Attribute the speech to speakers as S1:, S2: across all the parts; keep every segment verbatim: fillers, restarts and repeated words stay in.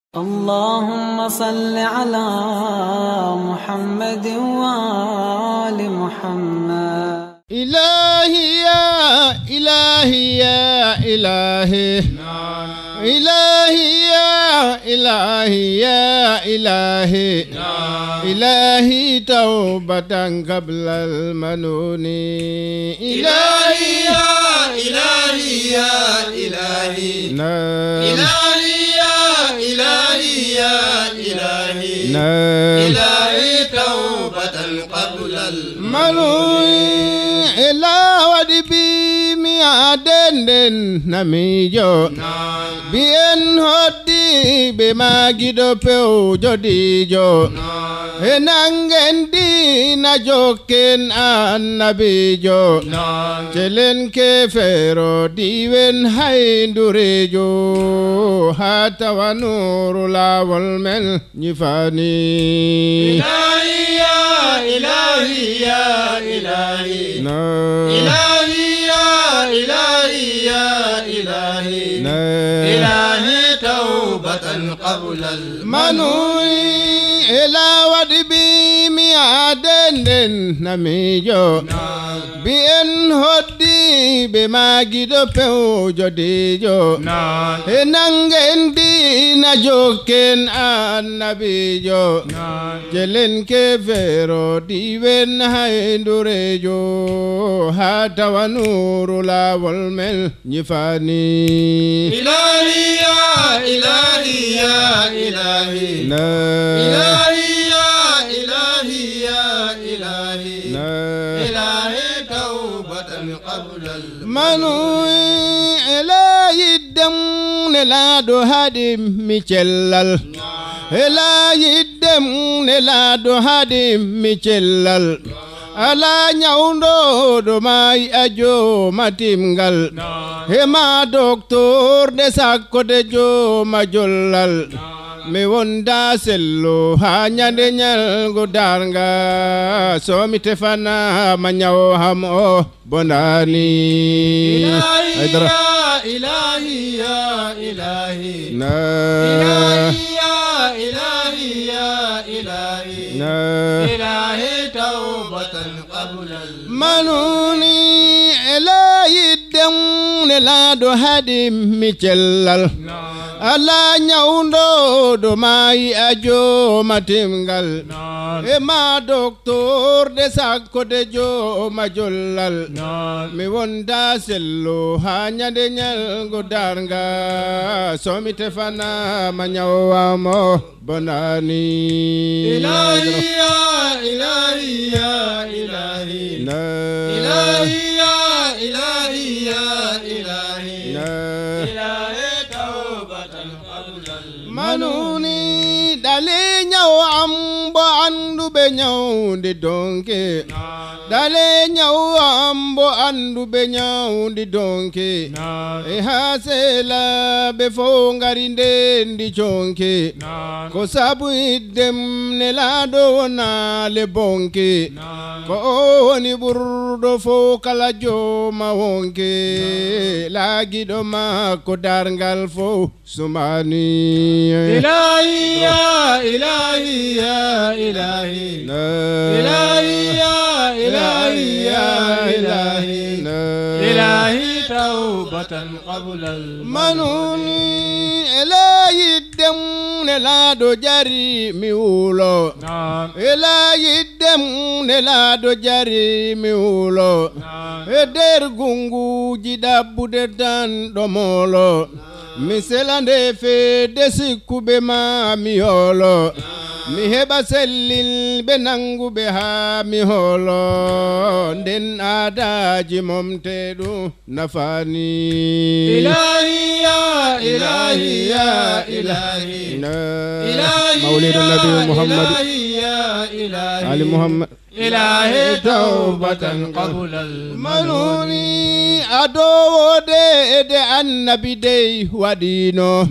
S1: اللهم صل على محمد وآل محمد.
S2: إلهي يا إلهي يا إلهي إلهي يا إلهي يا إلهي إلهي توبة قبل المنون.
S3: إلهي يا إلهي يا إلهي إلهي يا إلهي يا إلهي إلهي توبة قبل
S2: المنون. إلا ودبي ميادن نميجو bien hoddi be magido pew jodijo enangen dina joken annabijo jelen ke fero diwen hayndurejo hata wanuru lawol men nyifani.
S3: Ilahi ya ilahi ya ilahi ilahi ya ilahi ya ilahi إلهي توبة قبل
S2: المنون. إلا ودبي ميادن نميجو بين هدي بما جدو بيو جديجو نانجن دي نجوكن النبيجو جلن كفيرو ديوين هيندوريجو هاتا ونور لا والمل نفاني.
S3: إلهي يا إلهي يا إلهي إلهي يا إلهي يا إلهي إلهي توبة قبل
S2: المنون. إلهي الدم نلادو هادم ميشلال إلهي الدم نلادو هادم ميشلال ala nyaundo do mai ajo matimgal hema doctor de sakko de jo majollal me wonda sello ha nyande nyal go darga so mi tefana ma nyaw ham o bonani.
S3: Ilahi ya ilahi ya ilahi ilahi ya ilahi ya ilahi ilahi توبة قبل
S2: المنون. إلهي الدم نلادو هادم ميشلال ala nyaundo do mai ajo matimgal ema doctor de sakko de jo majollal mi wonda sello ha nyande nyal go darga so mi tefana ma nyawamo bonani.
S3: Ilahi ya ilahi ya ilahi ilahi ya ilahi ya ilahi ilahi
S2: manuni dale nyaw ambo andu be nyaw ndi donke dale nyaw ambo andu be nyaw ndi donke e hasela be fo ngari ndi chonke ko sabu idem ne lado na le bonke ko woni burdo fo kala jo ma wonke lagido ma ko dargal fo sumani.
S3: إلهي يا إلهي يا إلهي إلهي يا إلهي يا إلهي إلهي توبة قبل
S2: المنون. إلهي الدم نلادو جاري ميولو إلهي الدم نلادو جاري ميولو إدر غنغو جدابو دان دومولو miselande fe desiku be ma mi holo mi heba sellil be nangu be ha mi holo den adaji momte du nafani.
S3: Ilahi ya ilahi ya ilahi ilahi
S2: مولد النبي محمد
S3: ilahi ya ilahi
S2: Ali Muhammad
S3: إلهي توبة قبل المنون
S2: أدو دي دي النبي دي ودينو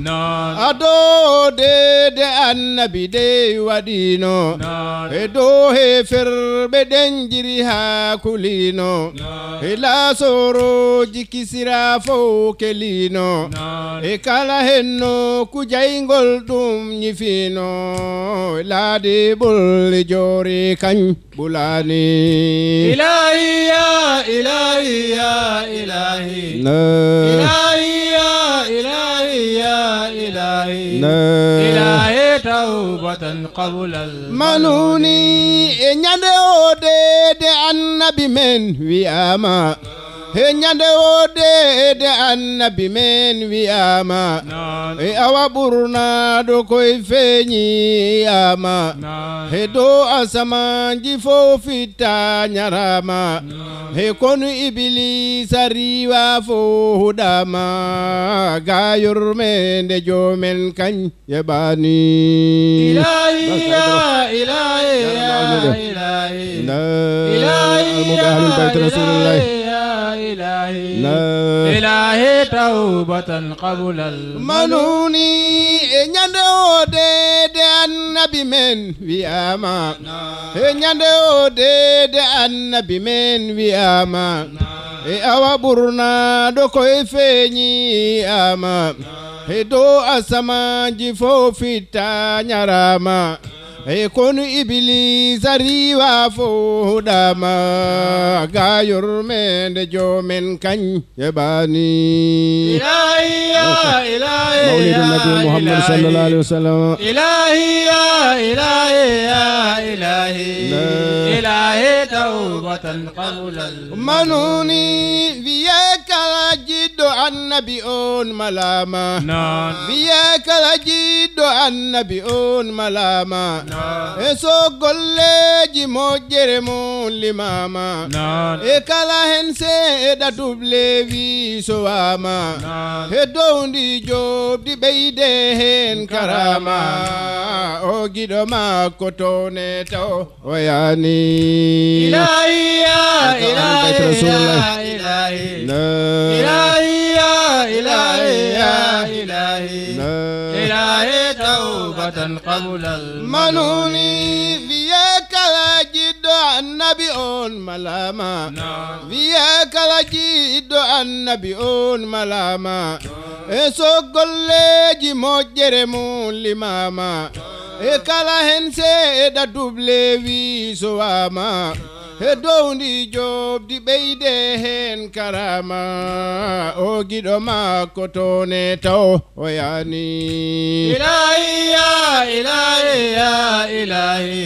S2: أدو دي دي النبي دي ودينو إدو هفر بدنجرها كلينو إلا سورو جيكي سرافو كلينو إكالا هنو كجاينغول دوم نيفينو لا دي بول جوري كان بولاني
S3: إلهي يا إلهي يا إلهي إلهي يا إلهي يا إلهي إلهي توبة قبل
S2: المنوني إنيادي أودي دي النبي من وياما Henyande ode de annabi men wi ama e awa burna do koy feñi ama he do asama jifo fita nyarama he konu iblis ariwa fo hudama gayor men de jomen kan yebani
S3: ilahi ya ilahi ya ilahi ilahi ya إلهي إلهي توبة قبل
S2: المنوني إنيادو دي دي النبي من وياما إنيادو دي دي النبي من وياما أوا برنا دو كوي فيني أما هدو أسما جفو فيتا نيراما كون إبليس ريوا فوداما غاير من جو من كان يباني
S3: إلهي يا إلهي
S2: مولد النبي محمد صلى الله عليه وسلم
S3: إلهي يا إلهي يا إلهي إلهي توبة قبل
S2: المنوني فيك الجد النبيون ملاما فيك الجد النبيون ملاما eso golleji mojjere mon limama e kala hen seeɗa duble wi so wama e downdi jobdi ɓeyde hen karama o giɗo makko towne taw o yani
S3: ilahi ya ilahi ya ilahi ilahi ya ilahi ya ilahi ilahi tawbatan qabla manuni viyaka la jiddo annabi on malama viyaka la jiddo annabi on malama e so golleji mojjere mun limama e kala hen seeɗa duble wi so wama e downdi jobdi ɓeyde hen karama o giɗo makko towne taw o yani ilahi ya ilahi ya ilahi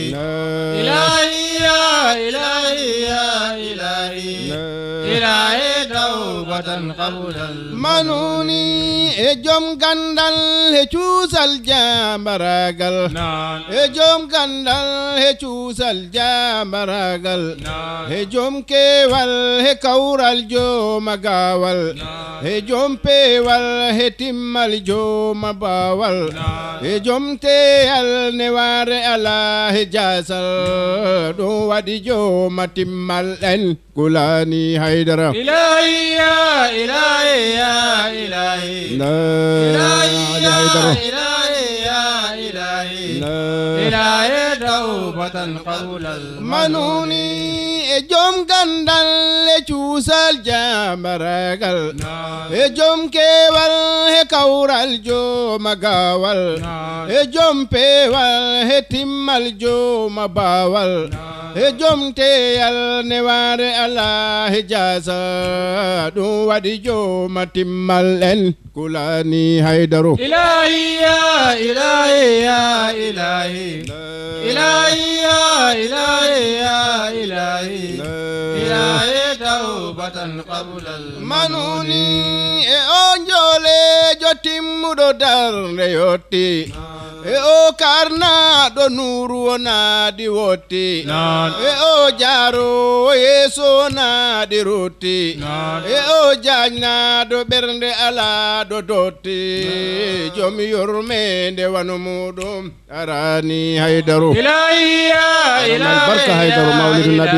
S3: ilahi ya ilahi ya ilahi ilahi tawbatan qabla
S2: manuni e jom gandal e cuusal jambaragal e jom gandal e cuusal jambaragal he jom kewal he kawral joma gawal he jom pewal he timmal joma bawal he jom teyal ne ware ala he jasal ɗum waɗi joma timmal en Gulani Haydara
S3: ilahi ya ilahi ya ilahi ilahi ya ilahi ya ilahi ilahi tawbatan qabla
S2: manuni e jom gandal e cuusal jambaragal e jom kewal he kawral joma gawal e jom pewal he timmal joma bawal e jom teyal ne ware ala he jasa ɗum waɗi joma timmal en Gulani Haydaru
S3: ilahi ya ilahi ya ilahi ilahi ya ilahi ya ilahi ilahi tawbatan qabla
S2: manuni e on jole jotimmuɗo darde yotti e o karna do nuru wona di wotti e o jaro yeso na di roti e o jagna do bernde ala do dotti jomi yormende wanu mudum arani haydaru
S3: ilahiya ilahiya
S2: barka haydaru mawlid nabi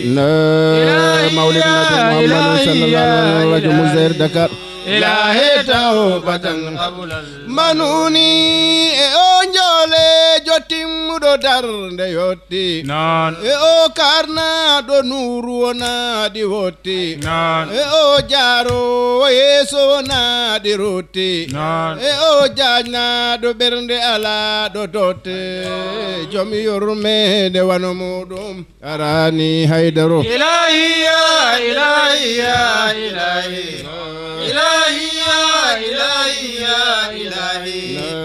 S2: muhammad mawlid nabi muhammad sallallahu alaihi wa sallam muzair dakar
S3: ilahi tawbatan qabulal
S2: manuni e o njole jotimmudo darnde yotti
S3: non
S2: e o karna do nuru wona di wotti
S3: non
S2: e o jaro yeso na di roti
S3: non
S2: e o jagna do bernde ala do dotte jomi yormede wano mudum arani haydaro
S3: ilahiya ilahiya ilahi ilahiya ilahiya ilahi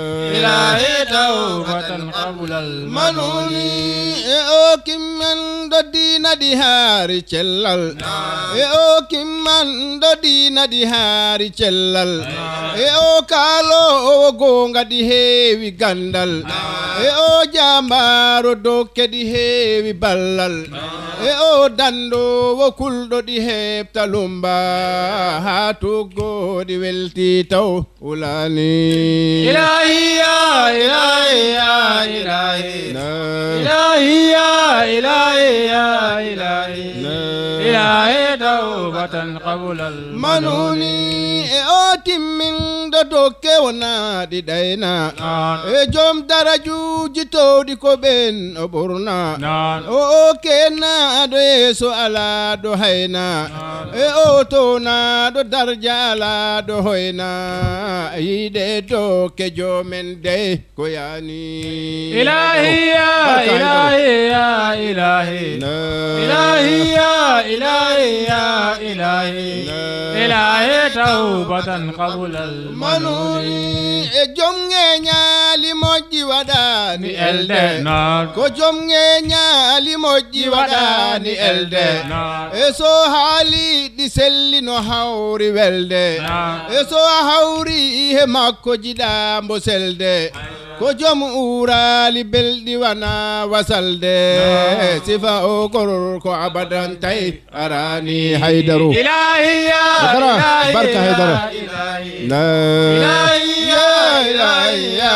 S3: ilahi tawbatan qabulal
S2: manuni e o kimman do dina di hari cellal e o kimman do dina di hari cellal e o kalo o gonga di heewi gandal e o jambaro dokke di heewi ballal e o dando wo kuldo di hebta lumba ha tuggo di welti taw ulani
S3: ilahiya ilahiya ilahi ilahiya ilahiya ilahi ilahi tawbatan qabulal
S2: manuni e o timmin do dokke wona di dayna e jom darajuji towdi ko ben o burna o o kena do yeso ala do hayna e o tona do darja ala do hoyna yide do ke jomen de ko yani
S3: ilahiya ilahiya ilahi ilahiya ilahiya ilahi ilahi tawbatan qabulal
S2: manuni e jomnge nyali moji wadani elde ko jomnge nyali moji wadani elde e so hali di selli no hawri welde e so hawri he makko jida mbo selde ko jom urali beldi wana wasalde sifa o koror ko abadan tay arani haydaru
S3: ilahiya
S2: barka haydara la
S3: ilahiya ilahiya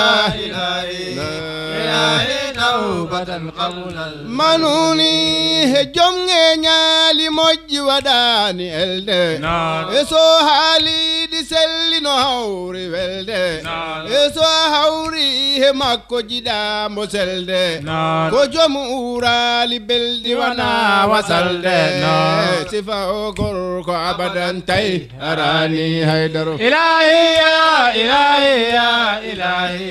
S3: ilahi tawbatan qabulal
S2: manuni he jomnge nyali moji wadani elde e so hali di selli no hawri welde e so hawri he makko jida mo selde ko jom urali beldi wana wasalde sifa o gor ko abadan tay arani haydaru
S3: ilahiya ilahiya ilahi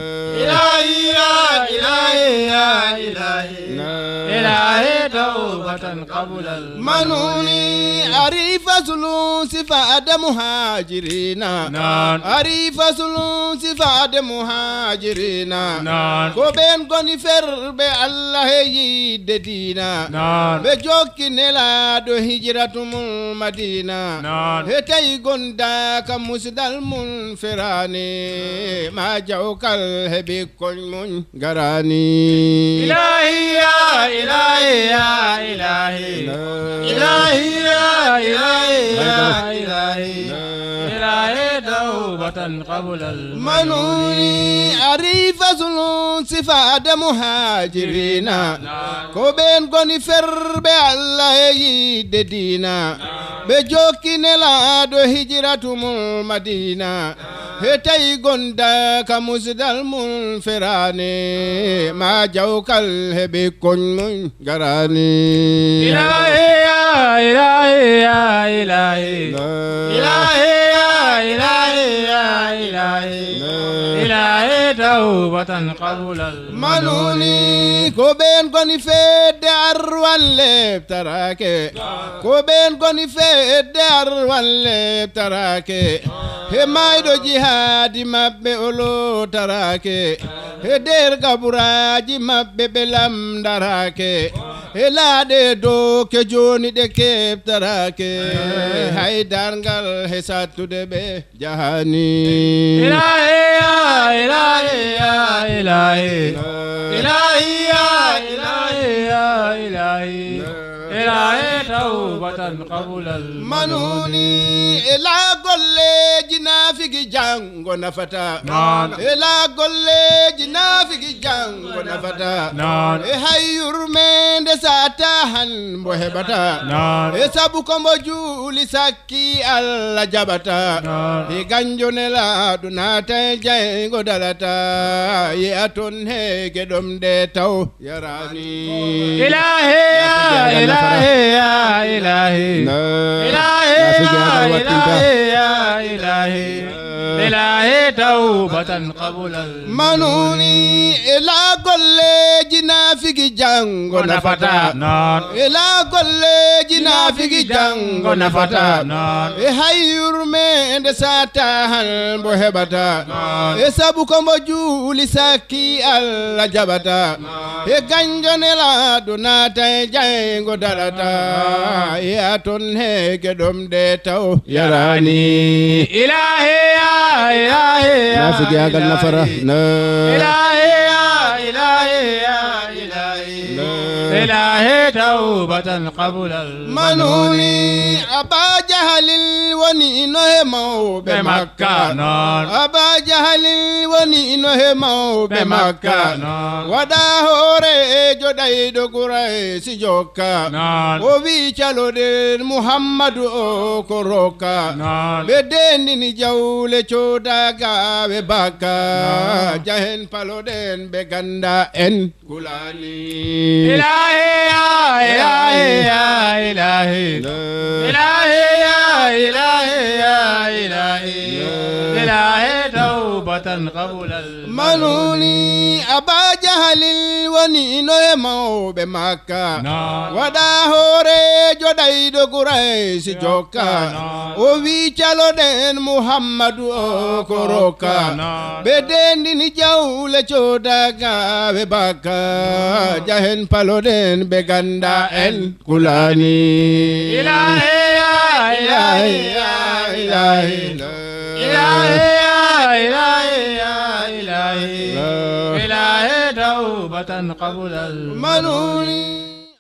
S3: ilahiya ilahiya ilahi ilahi tawbatan qabulal
S2: manuni arifa sulu sifa adam muhajirina arifa sulu sifa adam muhajirina ko ben goni ferbe allah yidde dina be jokki nela do hijratum madina he tay gonda kam musdal mun ferani ma jawkal hebi kon mun garani
S3: ilahiya ilahiya ilahi ilahiya ilahiya ilahi ilahi tawbatan qabulal
S2: manuni arifa sulu sifa adam muhajirina ko ben goni ferbe allah yidde dina be jokki nela do hijratum madina he tay gonda ka musdal mun ferane ma jawkal hebe kon mun garani
S3: ilahiya ilahiya ilahi ilahiya ilahiya ilahi ilahi tawbatan qabulal
S2: manuni ko ben goni fedde arwalle tarake ko ben goni fedde arwalle tarake he maydo jihadi mabbe olo tarake he der gaburaji mabbe belam darake he laade do ke joni de keptarake hay dargal he sattude be jahani
S3: ilahiya ilahiya ilahi إلهي إلهي يا إلهي يا إلهي إلهي توبة قبل
S2: المنوني إلى كل جنافك جانغو نفتا إلى كل جنافك جانغو نفتا إهير من دساتهن بوهبتا إسابكم بجولي سكي الله جبتا إغانجو نلا دوناتا جانغو دلتا يأتون هيك دم ديتو يراني
S3: إلهي يا إلهي يا إلهي إلهي يا إلهي يا إلهي إلهي توبة قبل
S2: المنوني إلى كل جنافك جانغو نفتا إلى كل جنافك جانغو نفتا إهير من دساتهن بوهبتا إسابكم بجولي سكي الله جبتا إغانجو نلا دوناتا جانغو دلتا يأتون هيك دم ديتو يراني
S3: إلهي يا إلهي يا
S2: نافق يا قل نفرة
S3: إلهي يا إلهي يا إلهي إلهي توبة قبل
S2: المنوني أبا جهل ونينو همو بمكة أبا جهل ونينو همو بمكة وداهوري جدايدو قريسي جوكا وبي چلو دين محمد او كروكا بدين ني جاولي چوداغا بباكا جهن پالو دين بغندا ان كولاني
S3: إلهي يا إلهي يا إلهي إلهي يا إلهي يا إلهي إلهي توبة قبل
S2: المنوني أبا جهل ونينو همو بمكة وداهوري جدايدو قريسي جوكا وبي چلو دين محمد او كروكا بدين ني جاولي چوداغا بباكا جهن پالو دين بغندا ان كولاني
S3: إلهي يا إلهي يا إلهي إلهي يا إلهي يا إلهي إلهي توبة قبل
S2: المنوني